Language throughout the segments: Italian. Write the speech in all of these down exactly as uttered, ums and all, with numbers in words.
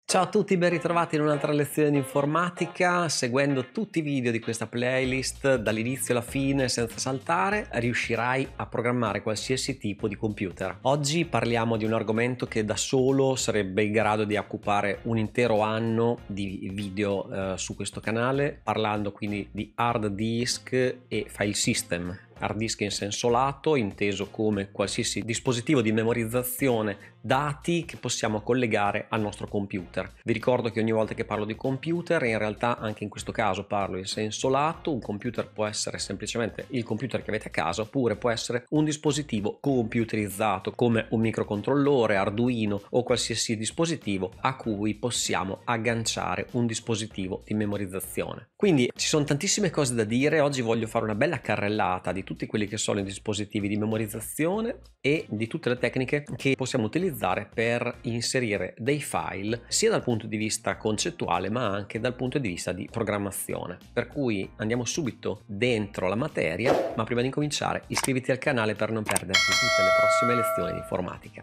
Ciao a tutti, ben ritrovati in un'altra lezione di informatica. Seguendo tutti i video di questa playlist dall'inizio alla fine senza saltare, riuscirai a programmare qualsiasi tipo di computer. Oggi parliamo di un argomento che da solo sarebbe in grado di occupare un intero anno di video eh, su questo canale, parlando quindi di hard disk e file system. Hard disk in senso lato, inteso come qualsiasi dispositivo di memorizzazione dati che possiamo collegare al nostro computer. Vi ricordo che ogni volta che parlo di computer, in realtà anche in questo caso parlo in senso lato. Un computer può essere semplicemente il computer che avete a casa, oppure può essere un dispositivo computerizzato come un microcontrollore, Arduino o qualsiasi dispositivo a cui possiamo agganciare un dispositivo di memorizzazione. Quindi ci sono tantissime cose da dire. Oggi voglio fare una bella carrellata di tutti quelli che sono i dispositivi di memorizzazione e di tutte le tecniche che possiamo utilizzare per inserire dei file sia dal punto di vista concettuale ma anche dal punto di vista di programmazione. Per cui andiamo subito dentro la materia, ma prima di cominciare iscriviti al canale per non perderti tutte le prossime lezioni di informatica.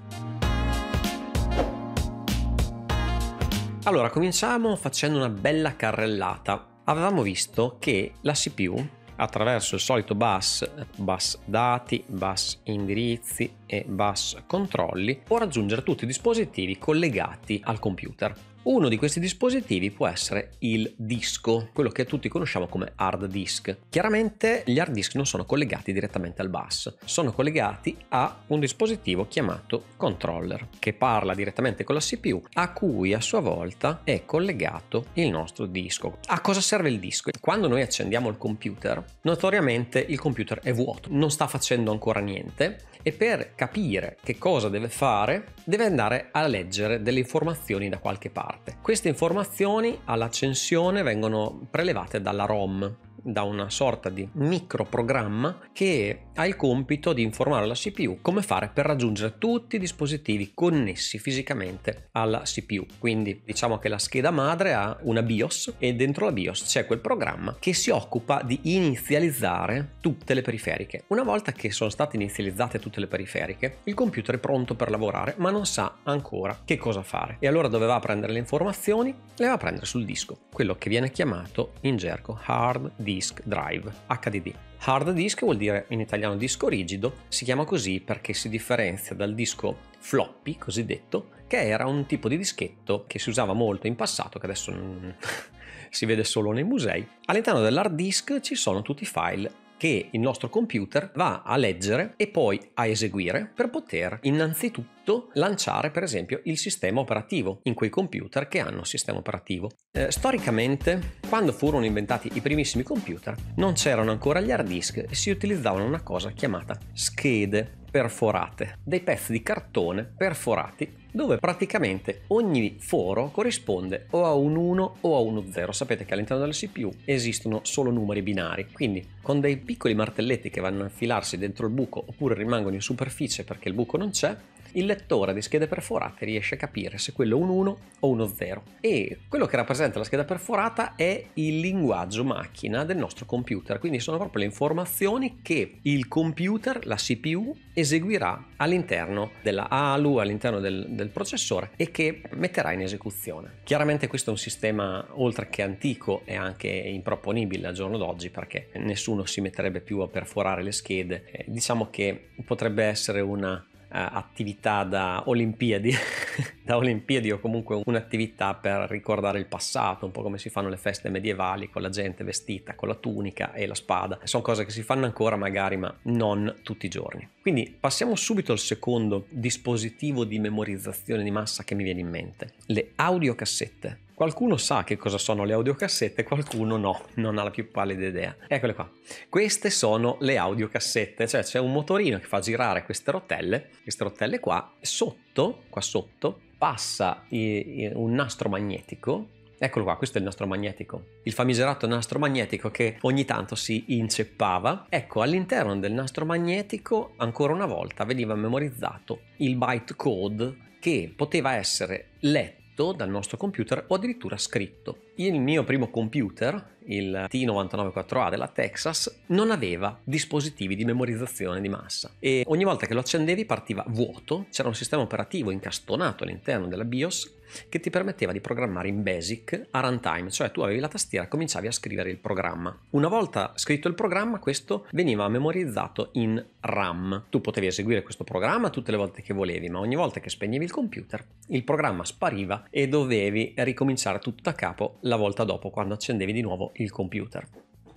Allora, cominciamo facendo una bella carrellata. Avevamo visto che la C P U, attraverso il solito bus, bus dati, bus indirizzi e bus controlli, può raggiungere tutti i dispositivi collegati al computer. Uno di questi dispositivi può essere il disco, quello che tutti conosciamo come hard disk. Chiaramente gli hard disk non sono collegati direttamente al bus, sono collegati a un dispositivo chiamato controller, che parla direttamente con la C P U, a cui a sua volta è collegato il nostro disco. A cosa serve il disco? Quando noi accendiamo il computer, notoriamente il computer è vuoto, non sta facendo ancora niente, e per capire che cosa deve fare deve andare a leggere delle informazioni da qualche parte. Queste informazioni all'accensione vengono prelevate dalla ROM, da una sorta di microprogramma che ha il compito di informare la C P U come fare per raggiungere tutti i dispositivi connessi fisicamente alla C P U. Quindi diciamo che la scheda madre ha una BIOS e dentro la BIOS c'è quel programma che si occupa di inizializzare tutte le periferiche. Una volta che sono state inizializzate tutte le periferiche, il computer è pronto per lavorare ma non sa ancora che cosa fare, e allora dove va a prendere le informazioni? Le va a prendere sul disco, quello che viene chiamato in gergo hard disk drive, H D D. Hard disk vuol dire in italiano disco rigido, si chiama così perché si differenzia dal disco floppy cosiddetto, che era un tipo di dischetto che si usava molto in passato, che adesso non si vede solo nei musei. All'interno dell'hard disk ci sono tutti i file che il nostro computer va a leggere e poi a eseguire per poter innanzitutto lanciare per esempio il sistema operativo in quei computer che hanno sistema operativo. Eh, storicamente, quando furono inventati i primissimi computer, non c'erano ancora gli hard disk e si utilizzavano una cosa chiamata schede perforate, dei pezzi di cartone perforati dove praticamente ogni foro corrisponde o a un uno o a uno zero. Sapete che all'interno della C P U esistono solo numeri binari, quindi con dei piccoli martelletti che vanno a infilarsi dentro il buco oppure rimangono in superficie perché il buco non c'è, il lettore di schede perforate riesce a capire se quello è un uno o uno zero, e quello che rappresenta la scheda perforata è il linguaggio macchina del nostro computer. Quindi sono proprio le informazioni che il computer, la C P U, eseguirà all'interno della A L U, all'interno del, del processore, e che metterà in esecuzione. Chiaramente questo è un sistema oltre che antico e anche improponibile al giorno d'oggi, perché nessuno si metterebbe più a perforare le schede. Eh, diciamo che potrebbe essere una attività da Olimpiadi da Olimpiadi o comunque un'attività per ricordare il passato, un po' come si fanno le feste medievali con la gente vestita con la tunica e la spada. Sono cose che si fanno ancora magari, ma non tutti i giorni. Quindi passiamo subito al secondo dispositivo di memorizzazione di massa che mi viene in mente: le audiocassette. Qualcuno sa che cosa sono le audiocassette, qualcuno no, non ha la più pallida idea. Eccole qua. Queste sono le audiocassette, cioè c'è un motorino che fa girare queste rotelle, queste rotelle qua, sotto, qua sotto, passa un nastro magnetico. Eccolo qua, questo è il nastro magnetico, il famigerato nastro magnetico che ogni tanto si inceppava. Ecco, all'interno del nastro magnetico, ancora una volta, veniva memorizzato il bytecode che poteva essere letto dal nostro computer o addirittura scritto. Il mio primo computer, il T novantanove quattro A della Texas, non aveva dispositivi di memorizzazione di massa e ogni volta che lo accendevi partiva vuoto, c'era un sistema operativo incastonato all'interno della BIOS che ti permetteva di programmare in BASIC a runtime, cioè tu avevi la tastiera e cominciavi a scrivere il programma. Una volta scritto il programma, questo veniva memorizzato in RAM. Tu potevi eseguire questo programma tutte le volte che volevi, ma ogni volta che spegnevi il computer, il programma spariva e dovevi ricominciare tutto da capo la volta dopo quando accendevi di nuovo il computer.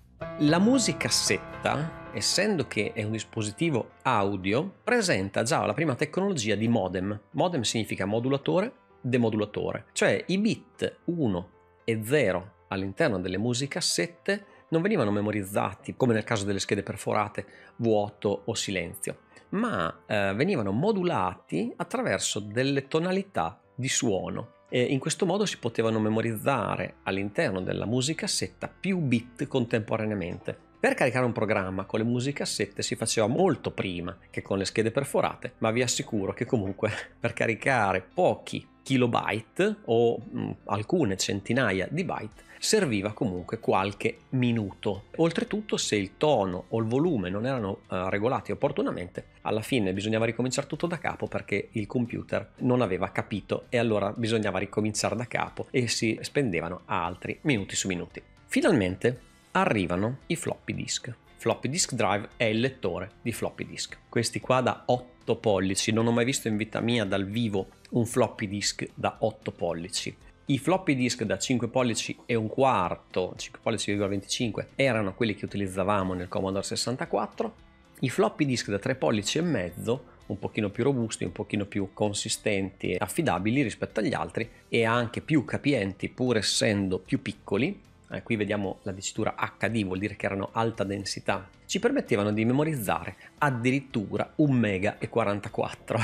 La musicassetta, essendo che è un dispositivo audio, presenta già la prima tecnologia di modem. Modem significa modulatore, demodulatore, cioè i bit uno e zero all'interno delle musicassette non venivano memorizzati come nel caso delle schede perforate, vuoto o silenzio, ma eh, venivano modulati attraverso delle tonalità di suono. E in questo modo si potevano memorizzare all'interno della musicassetta più bit contemporaneamente. Per caricare un programma con le musicassette si faceva molto prima che con le schede perforate, ma vi assicuro che comunque per caricare pochi kilobyte o mh, alcune centinaia di byte serviva comunque qualche minuto. Oltretutto, se il tono o il volume non erano uh, regolati opportunamente, alla fine bisognava ricominciare tutto da capo perché il computer non aveva capito e allora bisognava ricominciare da capo e si spendevano altri minuti su minuti. Finalmente arrivano i floppy disk. Floppy disk drive è il lettore di floppy disk. Questi qua da otto pollici, non ho mai visto in vita mia dal vivo un floppy disk da otto pollici. I floppy disk da cinque pollici e un quarto, cinque pollici virgola venticinque, erano quelli che utilizzavamo nel Commodore sessantaquattro. I floppy disk da tre pollici e mezzo, un pochino più robusti, un pochino più consistenti e affidabili rispetto agli altri e anche più capienti pur essendo più piccoli, eh, qui vediamo la dicitura acca di, vuol dire che erano alta densità, ci permettevano di memorizzare addirittura un mega e quarantaquattro.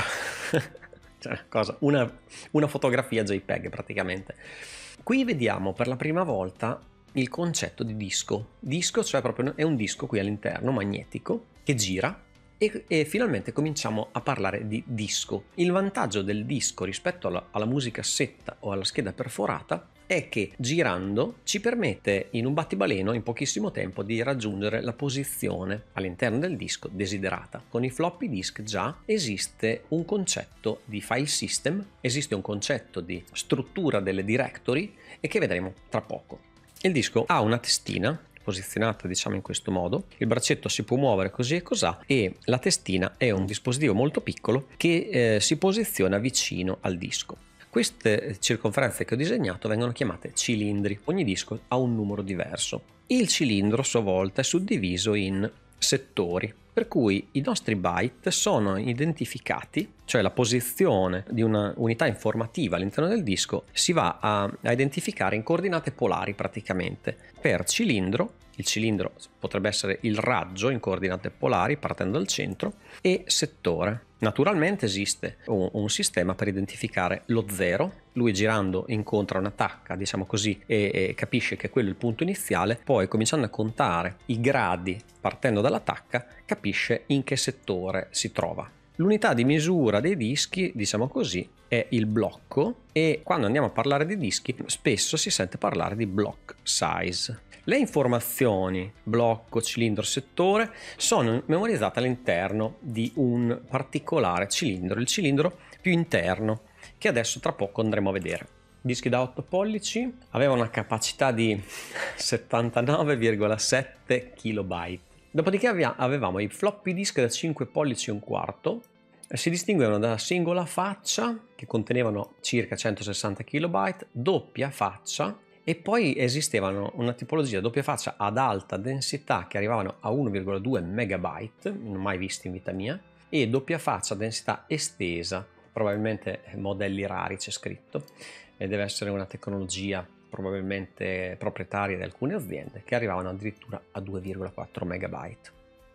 Cioè, cosa? Una, una fotografia JPEG praticamente. Qui vediamo per la prima volta il concetto di disco. Disco, cioè proprio è un disco qui all'interno magnetico che gira e, e finalmente cominciamo a parlare di disco. Il vantaggio del disco rispetto alla, alla musicassetta o alla scheda perforata è che girando ci permette in un battibaleno in pochissimo tempo di raggiungere la posizione all'interno del disco desiderata. Con i floppy disk già esiste un concetto di file system, esiste un concetto di struttura delle directory e che vedremo tra poco. Il disco ha una testina posizionata diciamo in questo modo, il braccetto si può muovere così e cosà e la testina è un dispositivo molto piccolo che eh, si posiziona vicino al disco. Queste circonferenze che ho disegnato vengono chiamate cilindri. Ogni disco ha un numero diverso. Il cilindro a sua volta è suddiviso in settori, per cui i nostri byte sono identificati, cioè la posizione di una unità informativa all'interno del disco si va a, a identificare in coordinate polari praticamente. Per cilindro, il cilindro potrebbe essere il raggio in coordinate polari partendo dal centro, e settore. Naturalmente esiste un, un sistema per identificare lo zero, lui girando incontra una tacca, diciamo così, e, e capisce che quello è il punto iniziale, poi cominciando a contare i gradi partendo dalla tacca, capisce in che settore si trova. L'unità di misura dei dischi, diciamo così, è il blocco e quando andiamo a parlare di dischi spesso si sente parlare di block size. Le informazioni blocco, cilindro, settore sono memorizzate all'interno di un particolare cilindro, il cilindro più interno, che adesso tra poco andremo a vedere. Dischi da otto pollici avevano una capacità di settantanove virgola sette kilobyte. Dopodiché avevamo i floppy disk da cinque pollici e un quarto, si distinguevano da singola faccia che contenevano circa centosessanta kilobyte, doppia faccia e poi esistevano una tipologia doppia faccia ad alta densità che arrivavano a uno virgola due megabyte, non mai visti in vita mia, e doppia faccia a densità estesa, probabilmente modelli rari c'è scritto, e deve essere una tecnologia probabilmente proprietaria di alcune aziende che arrivavano addirittura a due virgola quattro megabyte.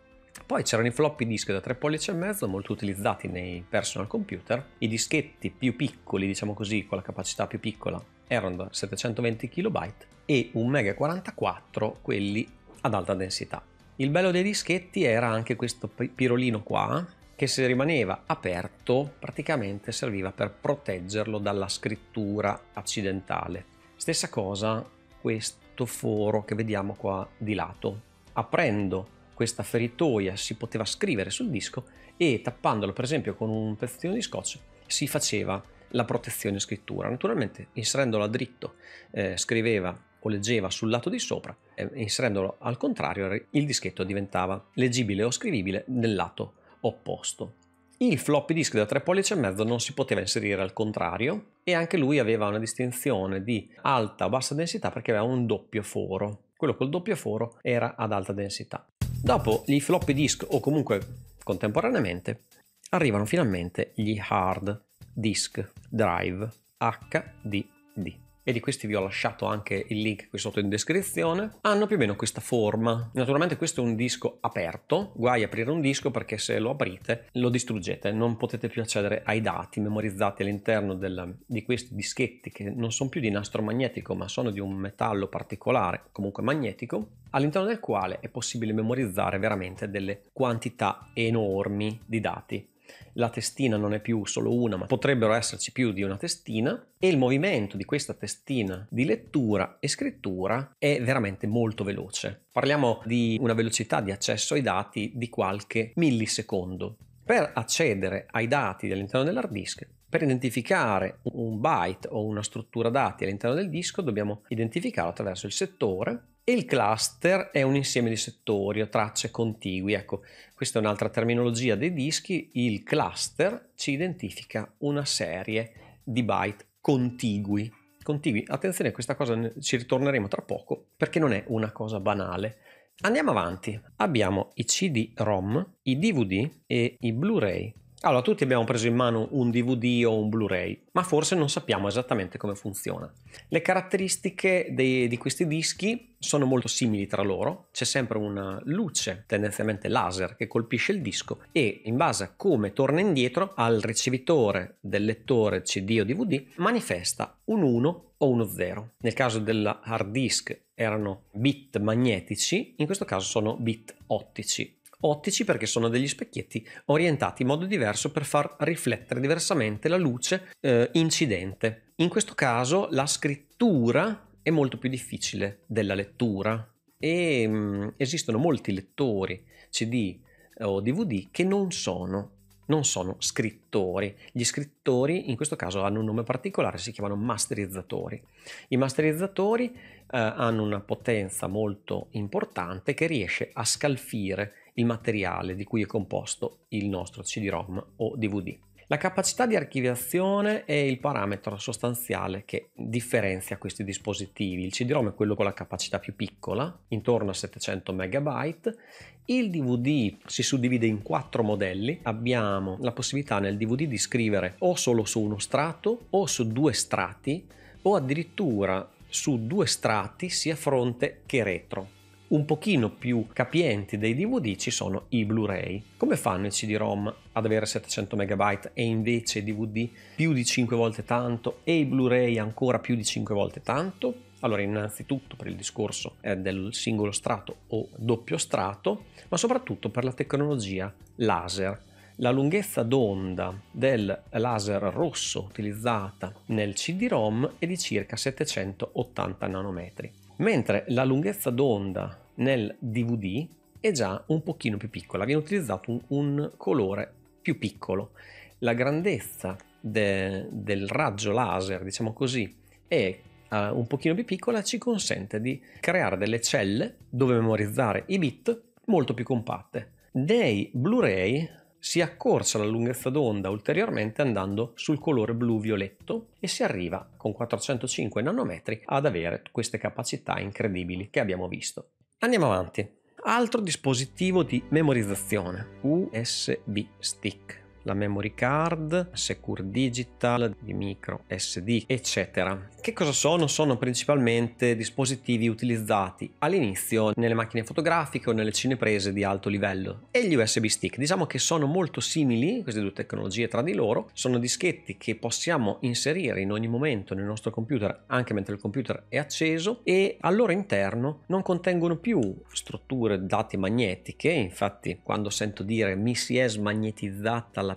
Poi c'erano i floppy disk da tre pollici e mezzo molto utilizzati nei personal computer, i dischetti più piccoli, diciamo così, con la capacità più piccola erano da settecentoventi kilobyte e un mega quarantaquattro quelli ad alta densità. Il bello dei dischetti era anche questo pirolino qua che se rimaneva aperto praticamente serviva per proteggerlo dalla scrittura accidentale. Stessa cosa questo foro che vediamo qua di lato. Aprendo questa feritoia si poteva scrivere sul disco e tappandolo per esempio con un pezzettino di scotch si faceva la protezione scrittura. Naturalmente inserendolo a dritto eh, scriveva o leggeva sul lato di sopra, e inserendolo al contrario il dischetto diventava leggibile o scrivibile nel lato opposto. Il floppy disk da tre pollici e mezzo non si poteva inserire al contrario e anche lui aveva una distinzione di alta o bassa densità perché aveva un doppio foro. Quello col doppio foro era ad alta densità. Dopo gli floppy disk, o comunque contemporaneamente, arrivano finalmente gli hard disk drive H D D. E di questi vi ho lasciato anche il link qui sotto in descrizione. Hanno più o meno questa forma. Naturalmente questo è un disco aperto, guai aprire un disco perché se lo aprite lo distruggete, non potete più accedere ai dati memorizzati all'interno del, di questi dischetti che non sono più di nastro magnetico ma sono di un metallo particolare, comunque magnetico, all'interno del quale è possibile memorizzare veramente delle quantità enormi di dati. La testina non è più solo una, ma potrebbero esserci più di una testina e il movimento di questa testina di lettura e scrittura è veramente molto veloce. Parliamo di una velocità di accesso ai dati di qualche millisecondo. Per accedere ai dati all'interno dell'hard disk, per identificare un byte o una struttura dati all'interno del disco, dobbiamo identificarlo attraverso il settore. E il cluster è un insieme di settori o tracce contigui. Ecco, questa è un'altra terminologia dei dischi. Il cluster ci identifica una serie di byte contigui. Contigui. Attenzione, questa cosa ci ritorneremo tra poco perché non è una cosa banale. Andiamo avanti. Abbiamo i C D ROM, i D V D e i Blu-ray. Allora, tutti abbiamo preso in mano un D V D o un Blu-ray, ma forse non sappiamo esattamente come funziona. Le caratteristiche dei, di questi dischi sono molto simili tra loro, c'è sempre una luce, tendenzialmente laser, che colpisce il disco e in base a come torna indietro al ricevitore del lettore C D o D V D manifesta un uno o uno zero. Nel caso dell'hard disk erano bit magnetici, in questo caso sono bit ottici. Ottici perché sono degli specchietti orientati in modo diverso per far riflettere diversamente la luce eh, incidente. In questo caso la scrittura è molto più difficile della lettura e mh, esistono molti lettori C D o D V D che non sono, non sono scrittori. Gli scrittori in questo caso hanno un nome particolare, si chiamano masterizzatori. I masterizzatori eh, hanno una potenza molto importante che riesce a scalfire il materiale di cui è composto il nostro C D ROM o D V D. La capacità di archiviazione è il parametro sostanziale che differenzia questi dispositivi. Il C D ROM è quello con la capacità più piccola, intorno a settecento megabyte. Il D V D si suddivide in quattro modelli. Abbiamo la possibilità nel D V D di scrivere o solo su uno strato o su due strati o addirittura su due strati sia fronte che retro. Un pochino più capienti dei D V D ci sono i Blu-ray. Come fanno i C D ROM ad avere settecento megabyte e invece i D V D più di cinque volte tanto e i Blu-ray ancora più di cinque volte tanto? Allora, innanzitutto per il discorso del singolo strato o doppio strato, ma soprattutto per la tecnologia laser. La lunghezza d'onda del laser rosso utilizzata nel C D ROM è di circa settecentottanta nanometri, mentre la lunghezza d'onda nel D V D è già un pochino più piccola, viene utilizzato un, un colore più piccolo. La grandezza de, del raggio laser, diciamo così, è uh, un pochino più piccola, ci consente di creare delle celle dove memorizzare i bit molto più compatte. Nei Blu-ray si accorcia la lunghezza d'onda ulteriormente andando sul colore blu-violetto e si arriva con quattrocentocinque nanometri ad avere queste capacità incredibili che abbiamo visto. Andiamo avanti. Altro dispositivo di memorizzazione, U S B stick. La memory card, Secure Digital, di micro S D, eccetera. Che cosa sono? Sono principalmente dispositivi utilizzati all'inizio nelle macchine fotografiche o nelle cineprese di alto livello. E gli U S B stick, diciamo che sono molto simili, queste due tecnologie tra di loro, sono dischetti che possiamo inserire in ogni momento nel nostro computer, anche mentre il computer è acceso, e al loro interno non contengono più strutture dati magnetiche. Infatti, quando sento dire mi si è smagnetizzata la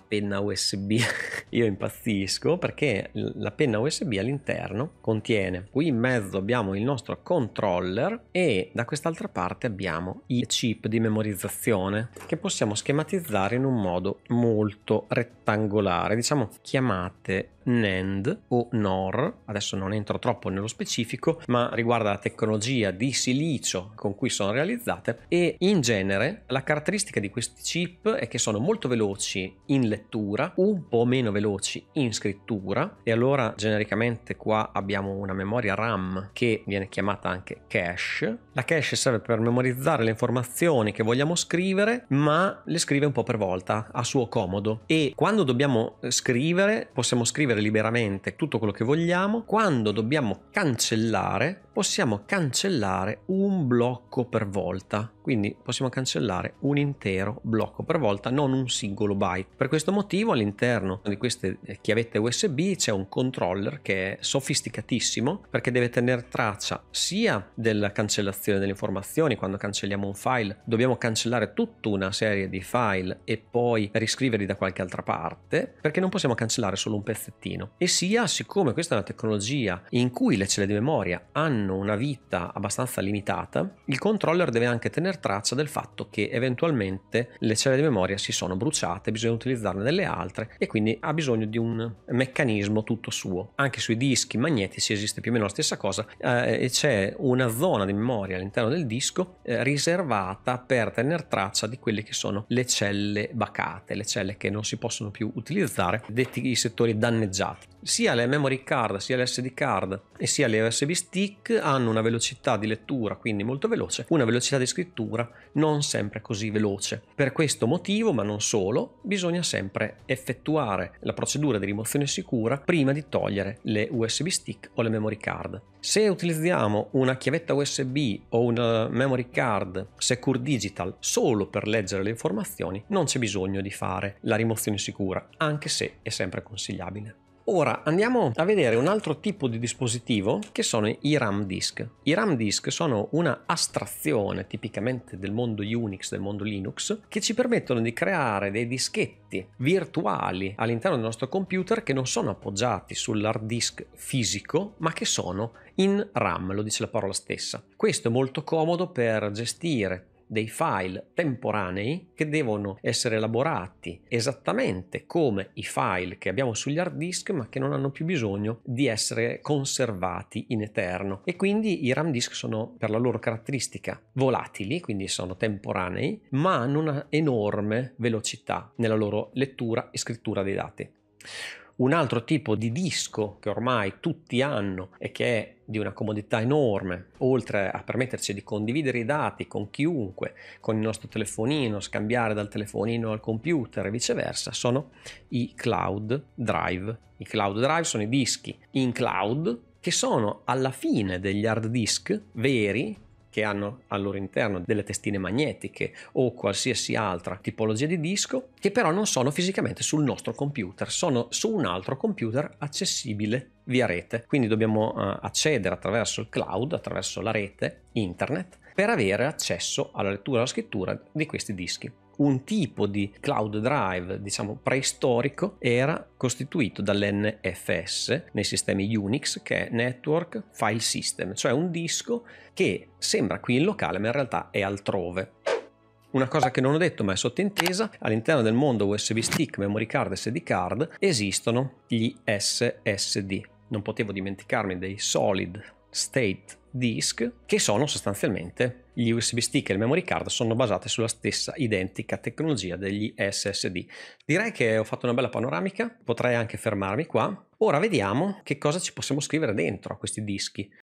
penna U S B. Io impazzisco perché la penna U S B all'interno contiene, qui in mezzo abbiamo il nostro controller e da quest'altra parte abbiamo i chip di memorizzazione che possiamo schematizzare in un modo molto rettangolare, diciamo chiamate NAND o NOR. Adesso non entro troppo nello specifico, ma riguarda la tecnologia di silicio con cui sono realizzate, e in genere la caratteristica di questi chip è che sono molto veloci in lettura, un po' meno veloci in scrittura, e allora genericamente qua abbiamo una memoria RAM che viene chiamata anche cache. La cache serve per memorizzare le informazioni che vogliamo scrivere, ma le scrive un po' per volta a suo comodo, e quando dobbiamo scrivere possiamo scrivere liberamente tutto quello che vogliamo. Quando dobbiamo cancellare possiamo cancellare un blocco per volta, quindi possiamo cancellare un intero blocco per volta, non un singolo byte. Per questo motivo all'interno di queste chiavette U S B c'è un controller che è sofisticatissimo, perché deve tenere traccia sia della cancellazione delle informazioni. Quando cancelliamo un file dobbiamo cancellare tutta una serie di file e poi riscriverli da qualche altra parte, perché non possiamo cancellare solo un pezzettino. E sia, siccome questa è una tecnologia in cui le celle di memoria hanno una vita abbastanza limitata, il controller deve anche tenere traccia del fatto che eventualmente le celle di memoria si sono bruciate, bisogna utilizzarne delle altre, e quindi ha bisogno di un meccanismo tutto suo. Anche sui dischi magnetici esiste più o meno la stessa cosa, eh, e c'è una zona di memoria all'interno del disco eh, riservata per tenere traccia di quelle che sono le celle bacate, le celle che non si possono più utilizzare, detti i settori danneggiati. Sia le memory card, sia le S D card e sia le U S B stick hanno una velocità di lettura quindi molto veloce, una velocità di scrittura non sempre così veloce. Per questo motivo, ma non solo, bisogna sempre effettuare la procedura di rimozione sicura prima di togliere le U S B stick o le memory card. Se utilizziamo una chiavetta U S B o una memory card Secure Digital solo per leggere le informazioni, non c'è bisogno di fare la rimozione sicura, anche se è sempre consigliabile. Ora andiamo a vedere un altro tipo di dispositivo che sono i RAM disk. I RAM disk sono una astrazione tipicamente del mondo Unix, del mondo Linux, che ci permettono di creare dei dischetti virtuali all'interno del nostro computer che non sono appoggiati sull'hard disk fisico, ma che sono in RAM, lo dice la parola stessa. Questo è molto comodo per gestire dei file temporanei che devono essere elaborati esattamente come i file che abbiamo sugli hard disk, ma che non hanno più bisogno di essere conservati in eterno, e quindi i RAM disk sono per la loro caratteristica volatili, quindi sono temporanei, ma hanno una enorme velocità nella loro lettura e scrittura dei dati. Un altro tipo di disco che ormai tutti hanno e che è di una comodità enorme, oltre a permetterci di condividere i dati con chiunque, con il nostro telefonino, scambiare dal telefonino al computer e viceversa, sono i cloud drive. I cloud drive sono i dischi in cloud che sono alla fine degli hard disk veri, che hanno al loro interno delle testine magnetiche o qualsiasi altra tipologia di disco, che però non sono fisicamente sul nostro computer, sono su un altro computer accessibile via rete. Quindi dobbiamo uh, accedere attraverso il cloud, attraverso la rete, internet, per avere accesso alla lettura e alla scrittura di questi dischi. Un tipo di cloud drive, diciamo preistorico, era costituito dall'N F S nei sistemi Unix, che è Network File System, cioè un disco che sembra qui in locale ma in realtà è altrove. Una cosa che non ho detto ma è sottintesa: all'interno del mondo U S B stick, memory card e S D card esistono gli S S D. Non potevo dimenticarmi dei solid state disk, che sono sostanzialmente gli U S B stick e le memory card, sono basate sulla stessa identica tecnologia degli S S D. Direi che ho fatto una bella panoramica, potrei anche fermarmi qua. Ora vediamo che cosa ci possiamo scrivere dentro a questi dischi.